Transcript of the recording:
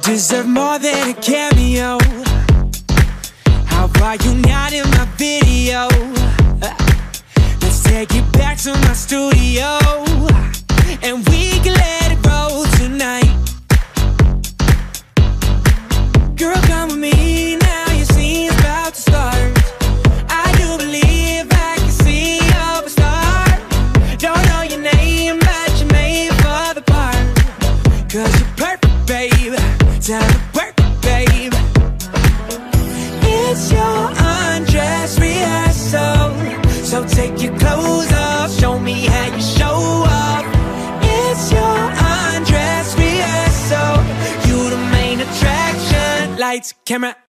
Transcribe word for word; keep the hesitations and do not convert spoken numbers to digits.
deserve more than a cameo. How are you not in my video? Let's take it back to my studio, and we can let it roll tonight. Girl, come with me now, your scene's about to start. I do believe I can see you're a star. Don't know your name, but you're made for the part. Cause you're perfect, babe. Time to work, babe. It's your undress rehearsal, so take your clothes off, show me how you show off. It's your undress rehearsal, you the main attraction. Lights, camera,